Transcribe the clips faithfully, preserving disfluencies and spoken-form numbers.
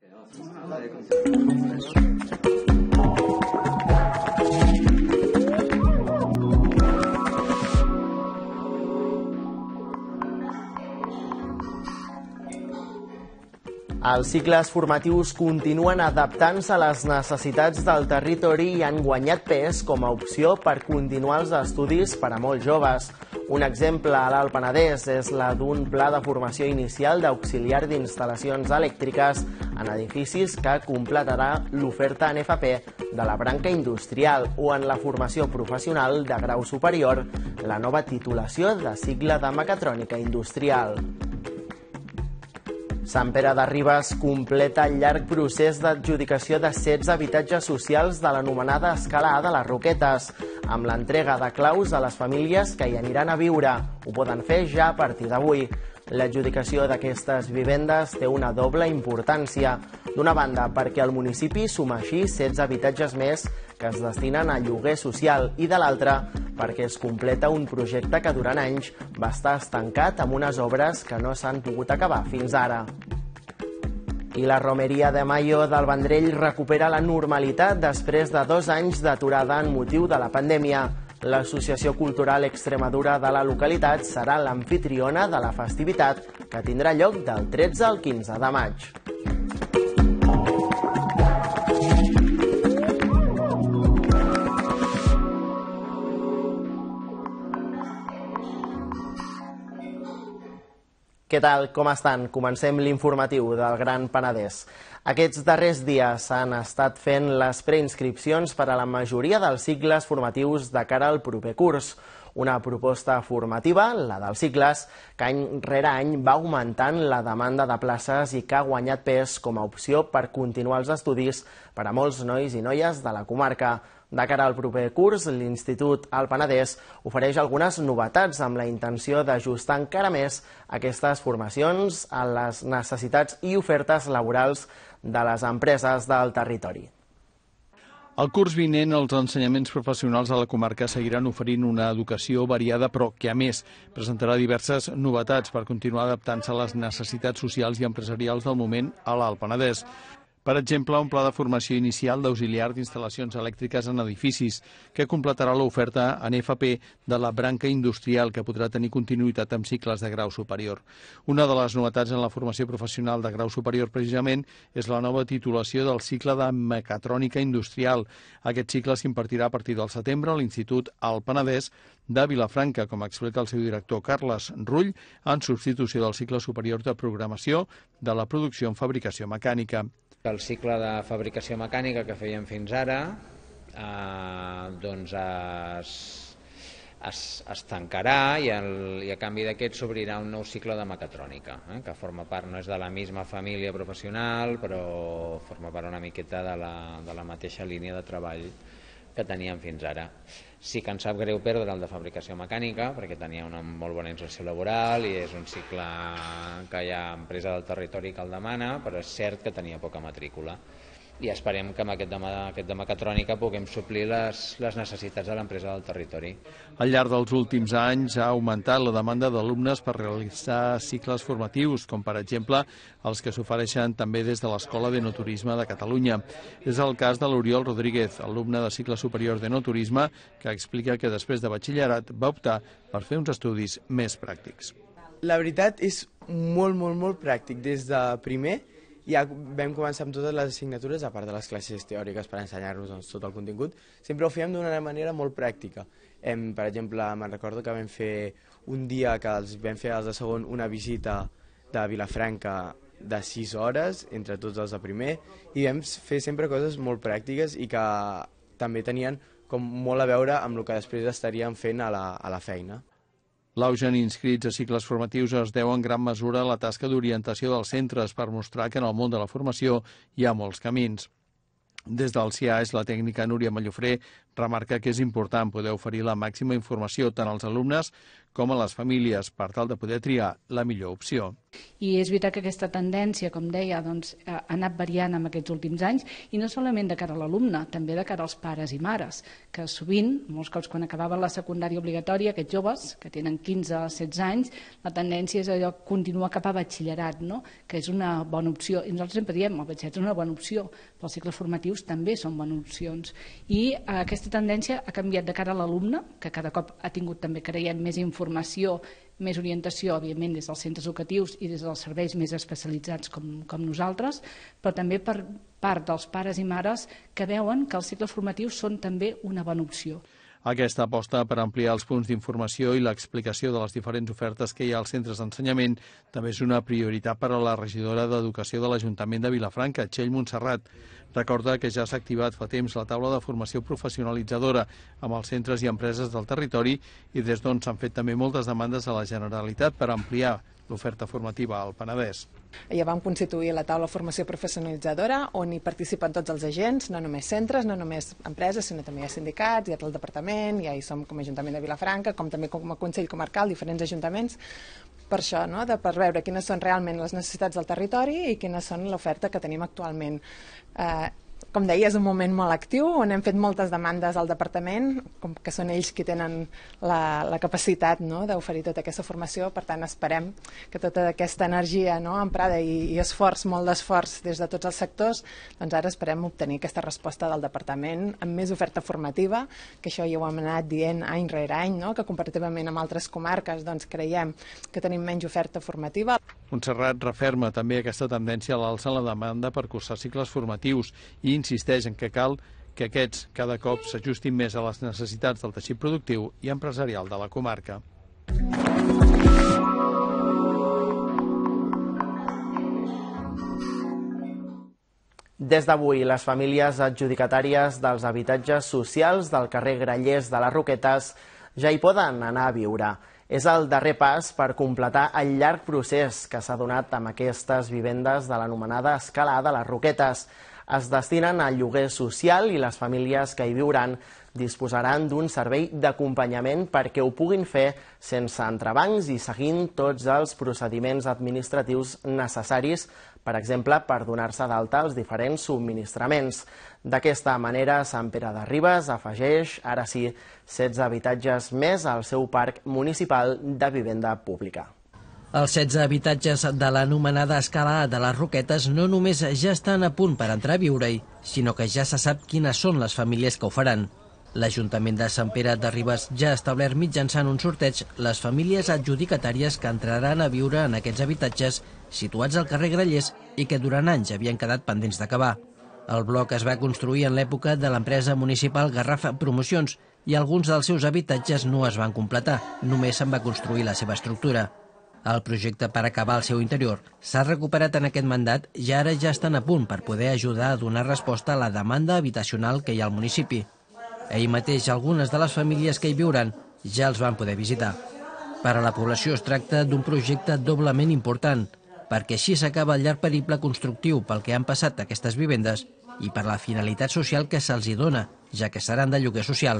Els cicles formatius continuen adaptant-se a les necessitats del territori i han guanyat pes com a opció per continuar els estudis per a molts joves. Un exemple a l'Alt Penedès és la d'un pla de formació inicial d'auxiliar d'instal·lacions elèctriques en edificis que completarà l'oferta en F P de la branca industrial o en la formació professional de grau superior, la nova titulació de cicle de mecatrònica industrial. Sant Pere de Ribes completa el llarg procés d'adjudicació de setze habitatges socials de l'anomenada Escala A de les Roquetes, amb l'entrega de claus a les famílies que hi aniran a viure. Ho poden fer ja a partir d'avui. L'adjudicació d'aquestes vivendes té una doble importància. D'una banda, perquè el municipi suma així setze habitatges més que es destinen a lloguer social i de l'altra, perquè es completa un projecte que durant anys va estar estancat amb unes obres que no s'han pogut acabar fins ara. I la Romeria de Mayo del Vendrell recupera la normalitat després de dos anys d'aturada en motiu de la pandèmia. L'Associació Cultural Extremadura de la localitat serà l'amfitriona de la festivitat, que tindrà lloc del tretze al quinze de maig. Què tal? Com estan? Comencem l'informatiu del Gran Penedès. Aquests darrers dies s'han estat fent les preinscripcions per a la majoria dels cicles formatius de cara al proper curs. Una proposta formativa, la dels cicles, que any rere any va augmentant la demanda de places i que ha guanyat pes com a opció per continuar els estudis per a molts nois i noies de la comarca. De cara al proper curs, l'Institut Alt Penedès ofereix algunes novetats amb la intenció d'ajustar encara més aquestes formacions a les necessitats i ofertes laborals de les empreses del territori. El curs vinent, els ensenyaments professionals de la comarca seguiran oferint una educació variada, però que, a més, presentarà diverses novetats per continuar adaptant-se a les necessitats socials i empresarials del moment a l'Alt Penedès. Per exemple, un pla de formació inicial d'auxiliar d'instal·lacions elèctriques en edificis, que completarà l'oferta en F P de la branca industrial, que podrà tenir continuïtat amb cicles de grau superior. Una de les novetats en la formació professional de grau superior, precisament, és la nova titulació del cicle de mecatrònica industrial. Aquest cicle s'impartirà a partir del setembre a l'Institut Alt Penedès de Vilafranca, com explica el seu director Carles Rull, en substitució del cicle superior de programació de la producció en fabricació mecànica. El cicle de fabricació mecànica que fèiem fins ara eh, doncs es, es, es tancarà i, el, i a canvi d'aquest s'obrirà un nou cicle de mecatrònica, eh, que forma part, no és de la misma família professional, però forma part una miqueta de la, de la mateixa línia de treball que teníem fins ara. Sí que ens sap greu perdre el de fabricació mecànica, perquè tenia una molt bona inserció laboral i és un cicle que hi ha empresa del territori que el demana, però és cert que tenia poca matrícula. I esperem que amb aquest de, aquest de mecatrònica puguem suplir les, les necessitats de l'empresa del territori. Al llarg dels últims anys ha augmentat la demanda d'alumnes per realitzar cicles formatius, com per exemple els que s'ofereixen també des de l'Escola d'Enoturisme de Catalunya. És el cas de l'Oriol Rodríguez, alumne de cicle superior d'Enoturisme, que explica que després de batxillerat va optar per fer uns estudis més pràctics. La veritat és molt, molt, molt pràctic. Des de primer ja vam començar amb totes les assignatures, a part de les classes teòriques per ensenyar-nos doncs, tot el contingut, sempre ho fèiem d'una manera molt pràctica. Em, per exemple, me'n recordo que vam fer un dia que els vam fer els de segon una visita de Vilafranca de sis hores, entre tots els de primer, i vam fer sempre coses molt pràctiques i que també tenien com molt a veure amb el que després estaríem fent a la, a la feina. L'auge en inscrits a cicles formatius es deu en gran mesura a la tasca d'orientació dels centres per mostrar que en el món de la formació hi ha molts camins. Des del C I A S, la tècnica Núria Mallofré remarca que és important poder oferir la màxima informació tant als alumnes com a les famílies, per tal de poder triar la millor opció. I és veritat que aquesta tendència, com deia, doncs, ha anat variant en aquests últims anys, i no solament de cara a l'alumne, també de cara als pares i mares, que sovint, molts cops quan acabaven la secundària obligatòria, aquests joves, que tenen quinze a setze anys, la tendència és allò continuar cap a batxillerat, no? Que és una bona opció. I nosaltres sempre diem, el batxillerat és una bona opció, però els cicles formatius també són bones opcions. I eh, aquesta tendència ha canviat de cara a l'alumne, que cada cop ha tingut també, creiem, més informació, més orientació, òbviament, des dels centres educatius i des dels serveis més especialitzats com, com nosaltres, però també per part dels pares i mares que veuen que els cicles formatius són també una bona opció. Aquesta aposta per ampliar els punts d'informació i l'explicació de les diferents ofertes que hi ha als centres d'ensenyament també és una prioritat per a la regidora d'Educació de l'Ajuntament de Vilafranca, Txell Montserrat. Recorda que ja s'ha activat fa temps la taula de formació professionalitzadora amb els centres i empreses del territori i des d'on s'han fet també moltes demandes a la Generalitat per ampliar l'oferta formativa al Penedès. Ja vam constituir la taula de formació professionalitzadora on hi participen tots els agents, no només centres, no només empreses, sinó també hi ha sindicats, hi ha el departament, ja hi som com a Ajuntament de Vilafranca, com també com a Consell Comarcal, diferents ajuntaments, per això, no? de, per veure quines són realment les necessitats del territori i quines són l'oferta que tenim actualment. Eh, Com deia, és un moment molt actiu on hem fet moltes demandes al departament, com que són ells qui tenen la, la capacitat, no?, d'oferir tota aquesta formació. Per tant, esperem que tota aquesta energia, no?, emprada i, i esforç, molt d'esforç des de tots els sectors, doncs ara esperem obtenir aquesta resposta del departament amb més oferta formativa, que això ja ho hem anat dient any rere any, no?, que comparativament amb altres comarques doncs, creiem que tenim menys oferta formativa. Montserrat referma també aquesta tendència a l'alça en la demanda per cursar cicles formatius i insisteix en que cal que aquests cada cop s'ajustin més a les necessitats del teixit productiu i empresarial de la comarca. Des d'avui, les famílies adjudicatàries dels habitatges socials del carrer Grallers de les Roquetes ja hi poden anar a viure. És el darrer pas per completar el llarg procés que s'ha donat amb aquestes vivendes de l'anomenada Escala de les Roquetes. Es destinen al lloguer social i les famílies que hi viuran disposaran d'un servei d'acompanyament perquè ho puguin fer sense entrebancs i seguint tots els procediments administratius necessaris, per exemple, per donar-se d'alta els diferents subministraments. D'aquesta manera, Sant Pere de Ribes afegeix, ara sí, setze habitatges més al seu parc municipal de vivenda pública. Els setze habitatges de l'anomenada Escala de les Roquetes no només ja estan a punt per entrar a viure-hi, sinó que ja se sap quines són les famílies que ho faran. L'Ajuntament de Sant Pere de Ribes ja ha establert mitjançant un sorteig les famílies adjudicatàries que entraran a viure en aquests habitatges situats al carrer Grallers i que durant anys havien quedat pendents d'acabar. El bloc es va construir en l'època de l'empresa municipal Garraf Promocions i alguns dels seus habitatges no es van completar, només se'n va construir la seva estructura. El projecte per acabar el seu interior s'ha recuperat en aquest mandat i ara ja estan a punt per poder ajudar a donar resposta a la demanda habitacional que hi ha al municipi. Ahir mateix algunes de les famílies que hi viuran ja els van poder visitar. Per a la població es tracta d'un projecte doblement important, perquè així s'acaba el llarg periple constructiu pel que han passat aquestes vivendes i per la finalitat social que se'ls hi dona, ja que seran de lloguer social.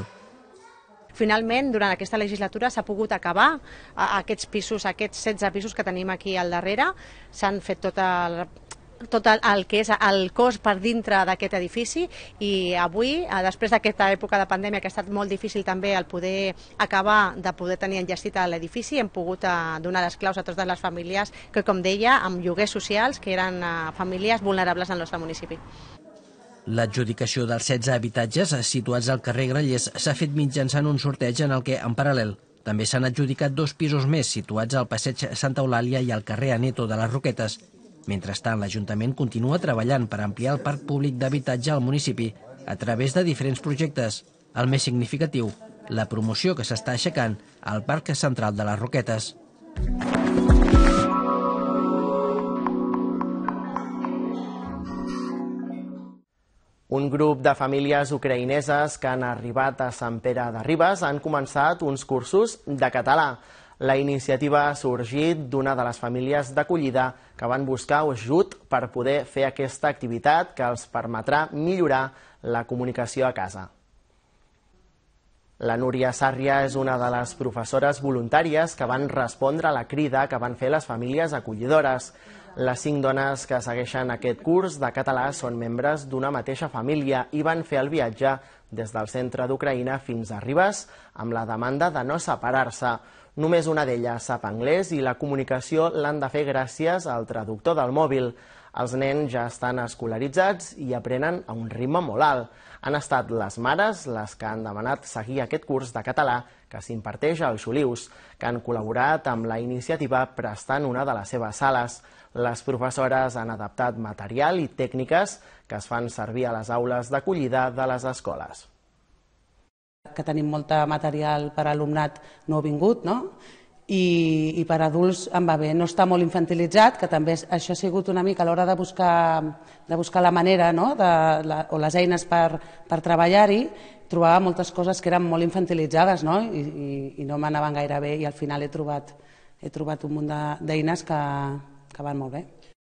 Finalment, durant aquesta legislatura s'ha pogut acabar aquests pisos, aquests setze pisos que tenim aquí al darrere. S'han fet tot el, tot el que és el cos per dintre d'aquest edifici i avui, després d'aquesta època de pandèmia que ha estat molt difícil també el poder acabar de poder tenir enllestit l'edifici, hem pogut donar les claus a totes les famílies que, com deia, amb lloguers socials, que eren famílies vulnerables al nostre municipi. L'adjudicació dels setze habitatges situats al carrer Grallers s'ha fet mitjançant un sorteig en el que, en paral·lel, també s'han adjudicat dos pisos més situats al passeig Santa Eulàlia i al carrer Aneto de les Roquetes. Mentrestant, l'Ajuntament continua treballant per ampliar el parc públic d'habitatge al municipi a través de diferents projectes. El més significatiu, la promoció que s'està aixecant al Parc Central de les Roquetes. Un grup de famílies ucraïneses que han arribat a Sant Pere de Ribes han començat uns cursos de català. La iniciativa ha sorgit d'una de les famílies d'acollida que van buscar ajut per poder fer aquesta activitat que els permetrà millorar la comunicació a casa. La Núria Sàrria és una de les professores voluntàries que van respondre a la crida que van fer les famílies acollidores. Les cinc dones que segueixen aquest curs de català són membres d'una mateixa família i van fer el viatge des del centre d'Ucraïna fins a Ribes amb la demanda de no separar-se. Només una d'elles sap anglès i la comunicació l'han de fer gràcies al traductor del mòbil. Els nens ja estan escolaritzats i aprenen a un ritme molt alt. Han estat les mares les que han demanat seguir aquest curs de català que s'imparteix als Xolius, que han col·laborat amb la iniciativa prestant una de les seves sales. Les professores han adaptat material i tècniques que es fan servir a les aules d'acollida de les escoles. Que tenim molt material per a alumnat nouvingut, no? I, i per adults em va bé. No està molt infantilitzat, que també això ha sigut una mica a l'hora de buscar, de buscar la manera, no? de, la, o les eines per, per treballar-hi, trobava moltes coses que eren molt infantilitzades, no? I, i, i no m'anaven gaire bé i al final he trobat, he trobat un munt d'eines que, que van molt bé.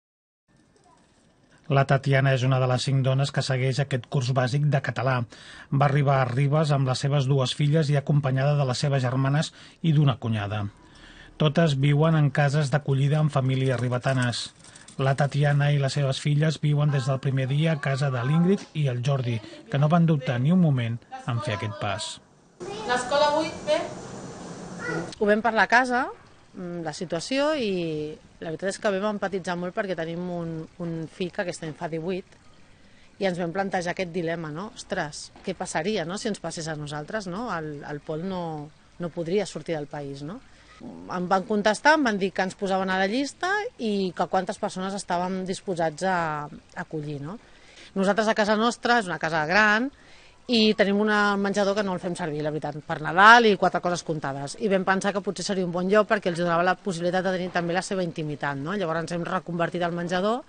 La Tatiana és una de les cinc dones que segueix aquest curs bàsic de català. Va arribar a Ribes amb les seves dues filles i acompanyada de les seves germanes i d'una cunyada. Totes viuen en cases d'acollida amb famílies ribetanes. La Tatiana i les seves filles viuen des del primer dia a casa de l'Ingrid i el Jordi, que no van dubtar ni un moment en fer aquest pas. L'escola avui bé? Ho vam parlar a casa, la situació, i la veritat és que vam empatitzar molt perquè tenim un, un fill que aquest any fa divuit i ens vam plantejar aquest dilema, no? Ostres, què passaria, no?, si ens passés a nosaltres, no? El, el Pol no, no podria sortir del país, no? Em van contestar, em van dir que ens posaven a la llista i que quantes persones estàvem disposats a, a acollir, no? Nosaltres a casa nostra, és una casa gran, i tenim un menjador que no el fem servir, la veritat, per Nadal i quatre coses comptades. I vam pensar que potser seria un bon lloc perquè els donava la possibilitat de tenir també la seva intimitat, no? Llavors ens hem reconvertit al menjador,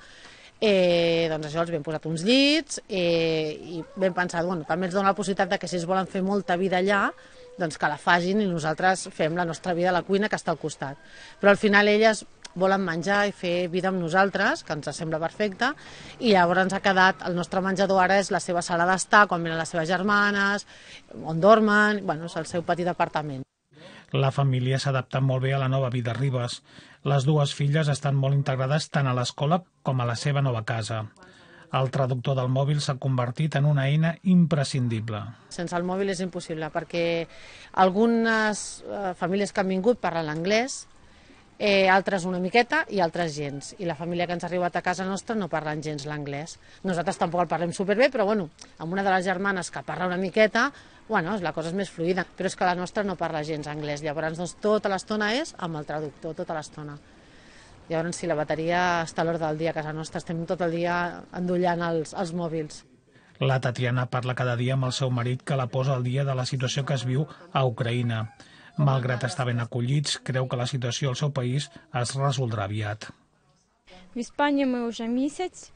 eh, doncs això, els vam posat uns llits, eh, i vam pensar, bueno, també ens dona la possibilitat de que si es volen fer molta vida allà, doncs que la facin i nosaltres fem la nostra vida a la cuina que està al costat. Però al final elles volen menjar i fer vida amb nosaltres, que ens sembla perfecte, i llavors ens ha quedat, el nostre menjador ara és la seva sala d'estar, quan venen les seves germanes, on dormen, bueno, és el seu petit apartament. La família s'ha adaptat molt bé a la nova vida a Ribes. Les dues filles estan molt integrades tant a l'escola com a la seva nova casa. El traductor del mòbil s'ha convertit en una eina imprescindible. Sense el mòbil és impossible, perquè algunes eh, famílies que han vingut parlen l'anglès, eh, altres una miqueta i altres gens. I la família que ens ha arribat a casa nostra no parlen gens l'anglès. Nosaltres tampoc el parlem superbé, però bueno, amb una de les germanes que parla una miqueta, bueno, la cosa és més fluida. Però és que la nostra no parla gens anglès. Llavors, doncs, tota l'estona és amb el traductor, tota l'estona. Llavors, si la bateria està a l'ordre del dia a casa nostra, estem tot el dia endollant els, els mòbils. La Tatiana parla cada dia amb el seu marit, que la posa al dia de la situació que es viu a Ucraïna. Malgrat estar ben acollits, creu que la situació al seu país es resoldrà aviat. В Іспанії ми вже місяць.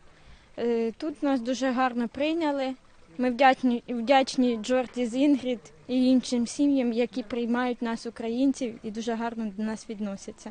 Тут нас дуже гарно прийняли. Ми вдячні, вдячні Джорді з Інгрід і іншим сім'ям, які приймають нас, українців, і дуже гарно до нас відносяться.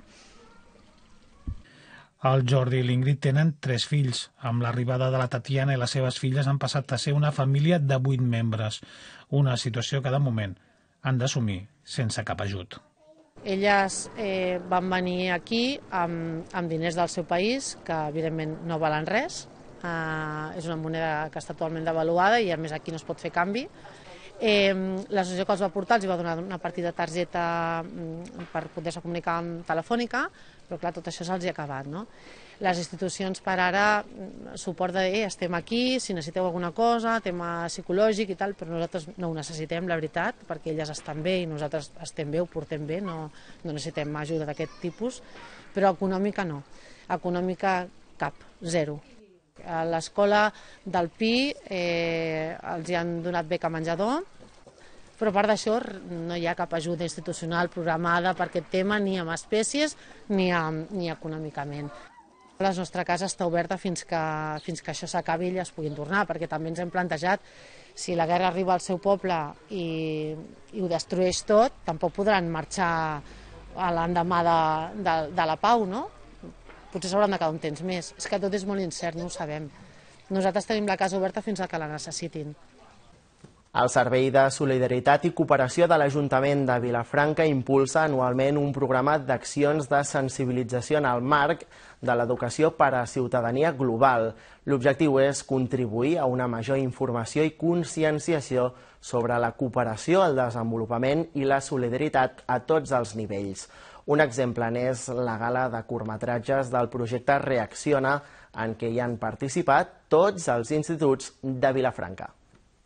El Jordi i l'Ingrid tenen tres fills. Amb l'arribada de la Tatiana i les seves filles han passat a ser una família de vuit membres. Una situació que, de moment, han d'assumir sense cap ajut. Elles eh, van venir aquí amb, amb diners del seu país, que evidentment no valen res. Eh, és una moneda que està totalment devaluada i a més aquí no es pot fer canvi. Eh, L'associació que els va portar els va donar una partida de targeta per poder-se comunicar amb telefònica, però clar, tot això se'ls ha acabat, no? Les institucions per ara, suport de, eh, estem aquí, si necessiteu alguna cosa, tema psicològic i tal, però nosaltres no ho necessitem, la veritat, perquè elles estan bé i nosaltres estem bé, ho portem bé, no, no necessitem ajuda d'aquest tipus, però econòmica no, econòmica cap, zero. A l'escola del Pi eh, els hi han donat beca menjador, però a part d'això no hi ha cap ajuda institucional programada per aquest tema, ni amb espècies ni, amb, ni econòmicament. La nostra casa està oberta fins que, fins que això s'acabi i elles puguin tornar, perquè també ens hem plantejat, si la guerra arriba al seu poble i, i ho destrueix tot, tampoc podran marxar a l'endemà de, de, de la pau, no? Potser s'hauran de quedar un temps més. És que tot és molt incert, no ho sabem. Nosaltres tenim la casa oberta fins que la necessitin. El Servei de Solidaritat i Cooperació de l'Ajuntament de Vilafranca impulsa anualment un programa d'accions de sensibilització en el marc de l'educació per a ciutadania global. L'objectiu és contribuir a una major informació i conscienciació sobre la cooperació, el desenvolupament i la solidaritat a tots els nivells. Un exemple n'és la gala de curtmetratges del projecte Reacciona, en què hi han participat tots els instituts de Vilafranca.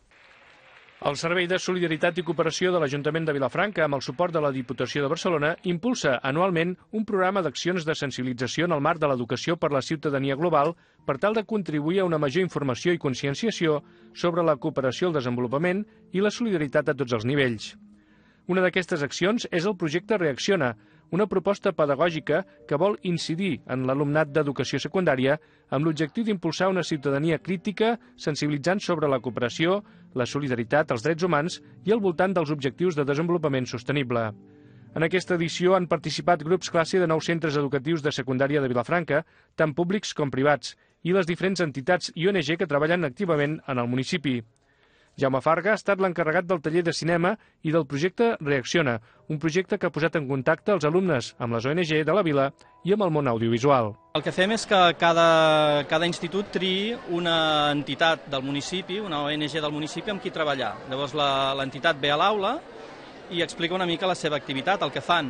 El Servei de Solidaritat i Cooperació de l'Ajuntament de Vilafranca, amb el suport de la Diputació de Barcelona, impulsa anualment un programa d'accions de sensibilització en el marc de l'educació per la ciutadania global per tal de contribuir a una major informació i conscienciació sobre la cooperació, el desenvolupament i la solidaritat a tots els nivells. Una d'aquestes accions és el projecte Reacciona, una proposta pedagògica que vol incidir en l'alumnat d'educació secundària amb l'objectiu d'impulsar una ciutadania crítica, sensibilitzant sobre la cooperació, la solidaritat, els drets humans i al voltant dels objectius de desenvolupament sostenible. En aquesta edició han participat grups classe de nou centres educatius de secundària de Vilafranca, tant públics com privats, i les diferents entitats i O N G que treballen activament en el municipi. Jaume Farga ha estat l'encarregat del taller de cinema i del projecte Reacciona, un projecte que ha posat en contacte els alumnes amb les O N G de la vila i amb el món audiovisual. El que fem és que cada, cada institut triï una entitat del municipi, una O N G del municipi amb qui treballar. Llavors l'entitat ve a l'aula i explica una mica la seva activitat, el que fan,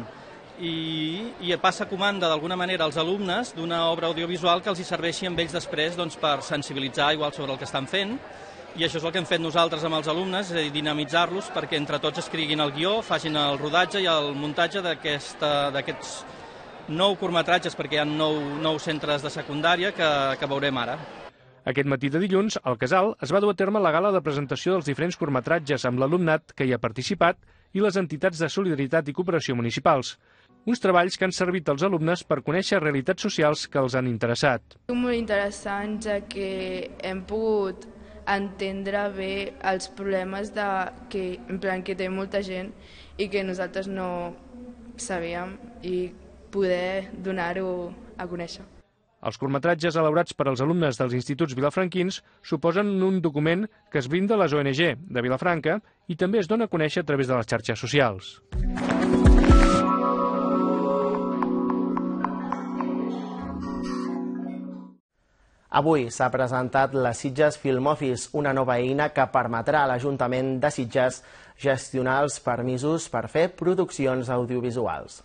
i, i passa a comanda d'alguna manera als alumnes d'una obra audiovisual que els hi serveixi amb ells després doncs, per sensibilitzar igual sobre el que estan fent. I això és el que hem fet nosaltres amb els alumnes, és a dir, dinamitzar-los perquè entre tots escriguin el guió, facin el rodatge i el muntatge d'aquests nou curtmetratges, perquè hi ha nou, nou centres de secundària que, que veurem ara. Aquest matí de dilluns, al Casal, es va dur a terme la gala de presentació dels diferents curtmetratges amb l'alumnat que hi ha participat i les entitats de solidaritat i cooperació municipals. Uns treballs que han servit als alumnes per conèixer realitats socials que els han interessat. Molt interessant, ja que hem pogut entendre bé els problemes de, que, en plan, que té molta gent i que nosaltres no sabíem i poder donar-ho a conèixer. Els curtmetratges elaborats per als alumnes dels instituts vilafranquins suposen un document que es brinda a les O N G de Vilafranca i també es dona a conèixer a través de les xarxes socials. Avui s'ha presentat la Sitges Film Office, una nova eina que permetrà a l'Ajuntament de Sitges gestionar els permisos per fer produccions audiovisuals.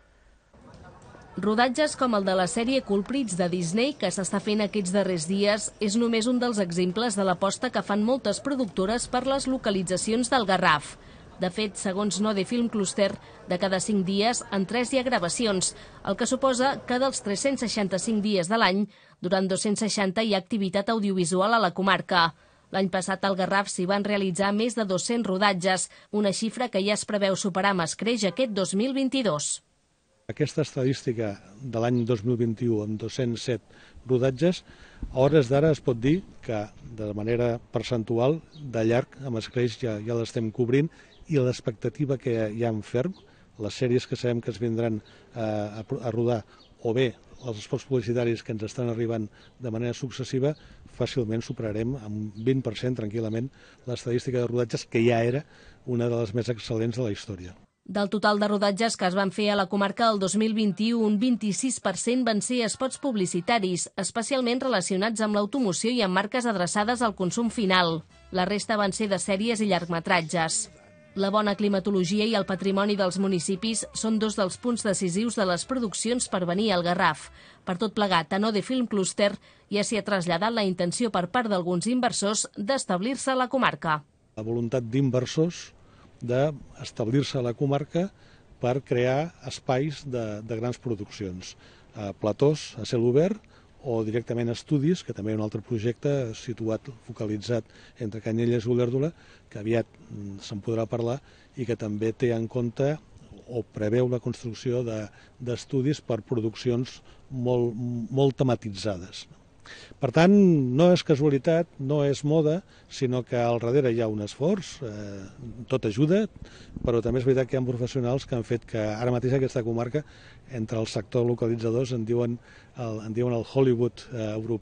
Rodatges com el de la sèrie Culprits de Disney, que s'està fent aquests darrers dies, és només un dels exemples de l'aposta que fan moltes productores per les localitzacions del Garraf. De fet, segons Node Film Cluster, de cada cinc dies, en tres hi ha gravacions, el que suposa que dels tres-cents seixanta-cinc dies de l'any, durant dos-cents seixanta hi ha activitat audiovisual a la comarca. L'any passat al Garraf s'hi van realitzar més de dos-cents rodatges, una xifra que ja es preveu superar amb escreix aquest dos mil vint-i-dos. Aquesta estadística de l'any dos mil vint-i-u amb dos-cents set rodatges, a hores d'ara es pot dir que de manera percentual, de llarg, amb escreix ja, ja l'estem cobrint, i l'expectativa que hi ha en ferm, les sèries que sabem que es vindran eh, a, a rodar, o bé els esforços publicitaris que ens estan arribant de manera successiva, fàcilment superarem amb un vint per cent tranquil·lament l'estadística de rodatges, que ja era una de les més excel·lents de la història. Del total de rodatges que es van fer a la comarca el dos mil vint-i-u, un vint-i-sis per cent van ser espots publicitaris, especialment relacionats amb l'automoció i amb marques adreçades al consum final. La resta van ser de sèries i llargmetratges. La bona climatologia i el patrimoni dels municipis són dos dels punts decisius de les produccions per venir al Garraf. Per tot plegat, a Node Film Cluster ja s'hi ha traslladat la intenció per part d'alguns inversors d'establir-se a la comarca. La voluntat d'inversors d'establir-se a la comarca per crear espais de, de grans produccions. A platós a cel obert o directament estudis, que també hi ha un altre projecte situat, focalitzat entre Canyelles i Olèrdola, que aviat se'n podrà parlar i que també té en compte o preveu la construcció d'estudis per produccions molt, molt tematitzades. Per tant, no és casualitat, no és moda, sinó que al darrere hi ha un esforç, eh, tot ajuda, però també és veritat que hi ha professionals que han fet que ara mateix aquesta comarca, entre el sector localitzadors, en diuen el, en diuen el Hollywood eh, europeu.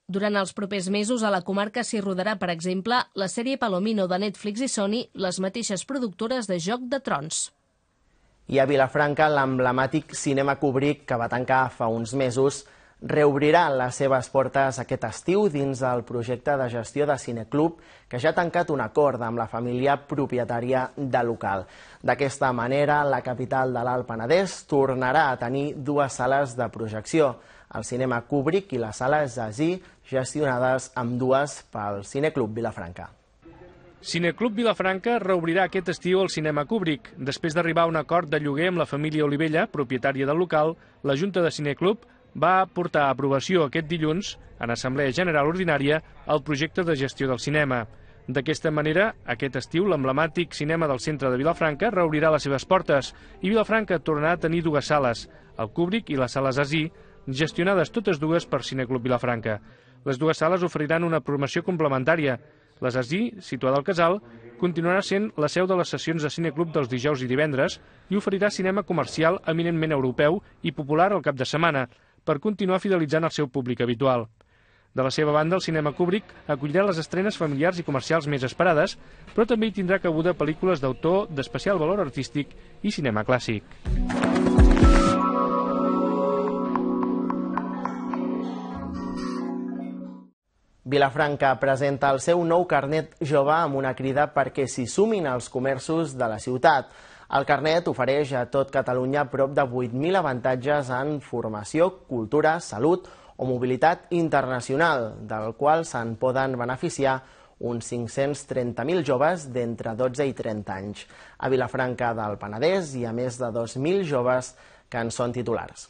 Durant els propers mesos a la comarca s'hi rodarà, per exemple, la sèrie Palomino de Netflix i Sony, les mateixes productores de Joc de Trons. I a Vilafranca, l'emblemàtic Cinema Kubrick, que va tancar fa uns mesos, reobrirà les seves portes aquest estiu dins el projecte de gestió de Cineclub, que ja ha tancat un acord amb la família propietària del local. D'aquesta manera, la capital de l'Alt Penedès tornarà a tenir dues sales de projecció, el Cinema Kubrick i la sala Zazie, gestionades ambdues pel Cineclub Vilafranca. Cineclub Vilafranca reobrirà aquest estiu el Cinema Kubrick. Després d'arribar a un acord de lloguer amb la família Olivella, propietària del local, la Junta de Cineclub va portar a aprovació aquest dilluns, en Assemblea General Ordinària, el projecte de gestió del cinema. D'aquesta manera, aquest estiu, l'emblemàtic cinema del centre de Vilafranca reobrirà les seves portes i Vilafranca tornarà a tenir dues sales, el Kubrick i la sala Zazie, gestionades totes dues per Cineclub Vilafranca. Les dues sales oferiran una programació complementària. La Zazie, situada al Casal, continuarà sent la seu de les sessions de Cineclub dels dijous i divendres i oferirà cinema comercial eminentment europeu i popular al cap de setmana, per continuar fidelitzant el seu públic habitual. De la seva banda, el Cinema Kubrick acollirà les estrenes familiars i comercials més esperades, però també hi tindrà cabuda pel·lícules d'autor d'especial valor artístic i cinema clàssic. Vilafranca presenta el seu nou carnet jove amb una crida perquè s'hi sumin els comerços de la ciutat. El carnet ofereix a tot Catalunya prop de vuit mil avantatges en formació, cultura, salut o mobilitat internacional, del qual se'n poden beneficiar uns cinc-cents trenta mil joves d'entre dotze i trenta anys. A Vilafranca del Penedès hi ha més de dos mil joves que en són titulars.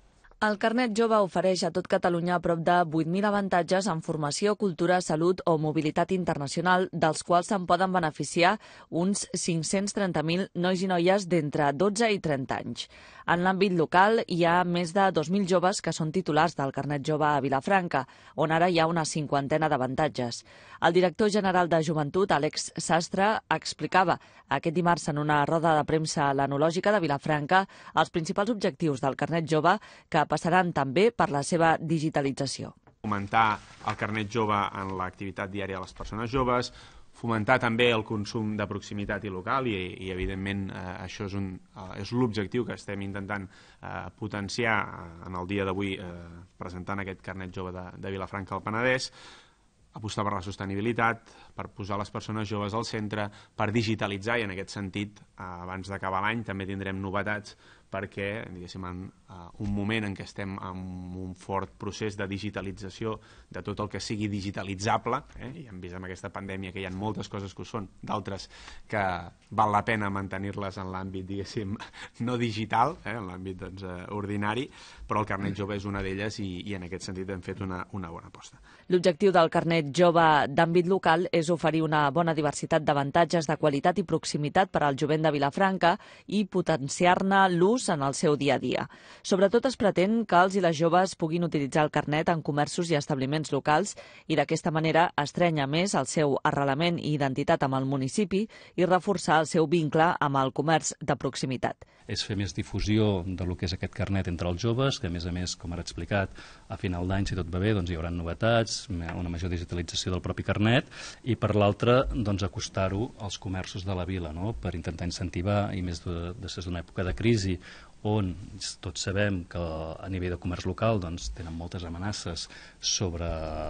El carnet jove ofereix a tot Catalunya prop de vuit mil avantatges en formació, cultura, salut o mobilitat internacional, dels quals se'n poden beneficiar uns cinc-cents trenta mil nois i noies d'entre dotze i trenta anys. En l'àmbit local hi ha més de dos mil joves que són titulars del carnet jove a Vilafranca, on ara hi ha una cinquantena d'avantatges. El director general de Joventut, Àlex Sastre, explicava aquest dimarts en una roda de premsa a l'Enològica de Vilafranca els principals objectius del carnet jove, que passaran també per la seva digitalització. Fomentar el carnet jove en l'activitat diària de les persones joves, fomentar també el consum de proximitat i local i, i evidentment, eh, això és, un, eh, és l'objectiu que estem intentant eh, potenciar en el dia d'avui eh, presentant aquest carnet jove de, de Vilafranca al Penedès, apostar per la sostenibilitat, per posar les persones joves al centre, per digitalitzar, i en aquest sentit, eh, abans d'acabar l'any també tindrem novetats perquè, diguéssim, en uh, un moment en què estem en un fort procés de digitalització de tot el que sigui digitalitzable, eh, i hem vist amb aquesta pandèmia que hi ha moltes coses que ho són, d'altres que val la pena mantenir-les en l'àmbit, diguéssim, no digital, eh, en l'àmbit doncs, uh, ordinari, però el carnet jove és una d'elles i, i en aquest sentit hem fet una, una bona aposta. L'objectiu del carnet jove d'àmbit local és oferir una bona diversitat d'avantatges de qualitat i proximitat per al jovent de Vilafranca i potenciar-ne l'ús en el seu dia a dia. Sobretot es pretén que els i les joves puguin utilitzar el carnet en comerços i establiments locals i d'aquesta manera estrenya més el seu arrelament i identitat amb el municipi i reforçar el seu vincle amb el comerç de proximitat. És fer més difusió de lo que és aquest carnet entre els joves, que a més a més, com ara he explicat, a final d'any, si tot va bé, doncs hi haurà novetats, una major digitalització del propi carnet, i per l'altra, doncs, acostar-ho als comerços de la vila, no?, per intentar incentivar, i més de, després d'una època de crisi, on tots sabem que a nivell de comerç local doncs, tenen moltes amenaces sobre,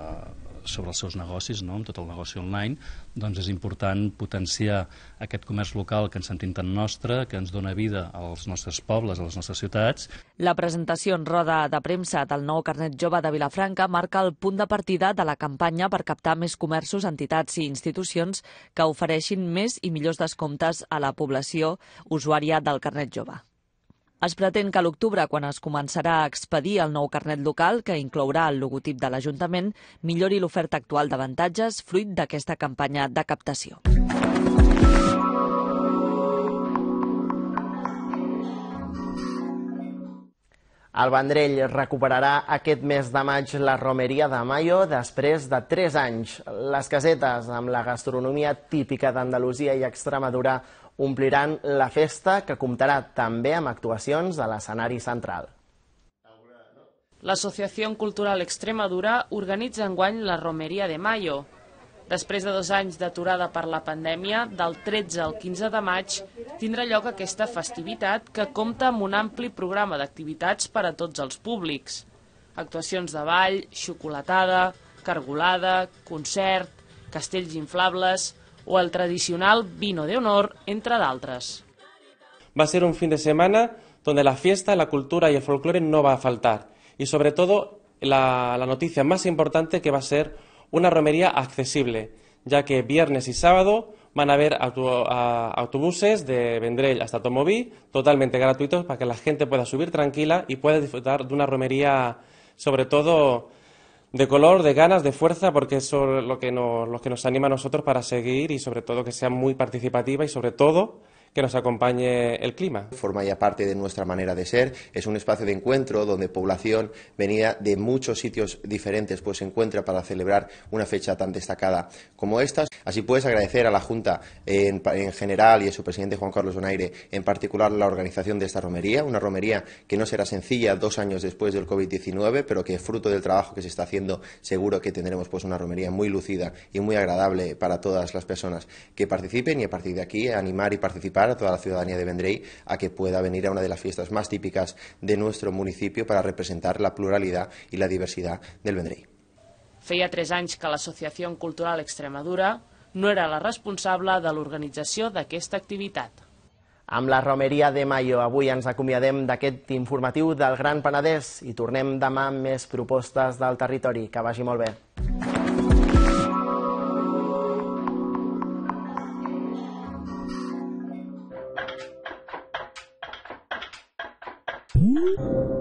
sobre els seus negocis, no?, amb tot el negoci online, doncs és important potenciar aquest comerç local que ens sentim tan nostre, que ens dona vida als nostres pobles, a les nostres ciutats. La presentació en roda de premsa del nou carnet jove de Vilafranca marca el punt de partida de la campanya per captar més comerços, entitats i institucions que ofereixin més i millors descomptes a la població usuària del carnet jove. Es pretén que a l'octubre, quan es començarà a expedir el nou carnet local, que inclourà el logotip de l'Ajuntament, millori l'oferta actual d'avantatges fruit d'aquesta campanya de captació. El Vendrell recuperarà aquest mes de maig la Romeria de Mayo després de tres anys. Les casetes, amb la gastronomia típica d'Andalusia i Extremadura, ompliran la festa, que comptarà també amb actuacions a l'escenari central. L'Associació Cultural Extremadura organitza enguany la Romeria de Mayo. Després de dos anys d'aturada per la pandèmia, del tretze al quinze de maig, tindrà lloc aquesta festivitat que compta amb un ampli programa d'activitats per a tots els públics. Actuacions de ball, xocolatada, cargolada, concert, castells inflables o el tradicional vino de honor, entre d'altres. Va a ser un fin de semana donde la fiesta, la cultura y el folclore no va a faltar. Y sobre todo, la, la noticia más importante que va a ser una romería accesible, ya que viernes y sábado van a haber auto, a, autobuses de Vendrell hasta Tomoví totalmente gratuitos para que la gente pueda subir tranquila y pueda disfrutar de una romería, sobre todo de color, de ganas, de fuerza, porque eso es lo que nos, lo que nos anima a nosotros para seguir y sobre todo que sea muy participativa y sobre todo que nos acompañe el clima. Forma ya parte de nuestra manera de ser, es un espacio de encuentro donde población venida de muchos sitios diferentes pues se encuentra para celebrar una fecha tan destacada como esta. Así pues agradecer a la Junta en, en general y a su presidente Juan Carlos Donaire en particular la organización de esta romería, una romería que no será sencilla dos años después del COVID diecinueve, pero que fruto del trabajo que se está haciendo seguro que tendremos pues una romería muy lucida y muy agradable para todas las personas que participen y a partir de aquí animar y participar a toda la ciudadanía de Vendrell a que pueda venir a una de las fiestas más típicas de nuestro municipio para representar la pluralidad y la diversidad del Vendrell. Feia tres anys que l'Associació Cultural Extremadura no era la responsable de l'organització d'aquesta activitat. Amb la Romeria de Mayo avui ens acomiadem d'aquest informatiu del Gran Penedès i tornem demà amb més propostes del territori. Que vagi molt bé. Thank you.